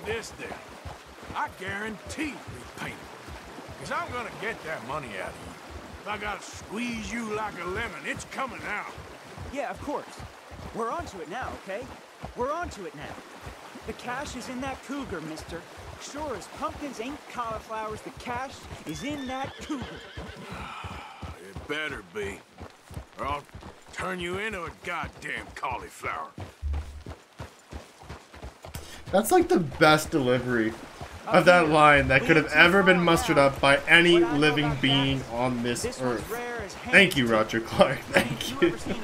this then. I guarantee repayment. Because I'm gonna get that money out of you. If I gotta squeeze you like a lemon, it's coming out. Yeah, of course. We're onto it now, okay? We're onto it now. The cash is in that cougar, mister. Sure as pumpkins ain't cauliflowers, the cash is in that cougar. It better be. Or I'll turn you into a goddamn cauliflower. That's like the best delivery of that line that could have ever been mustered up by any living being on this earth. Thank you, Roger Clark. Thank you.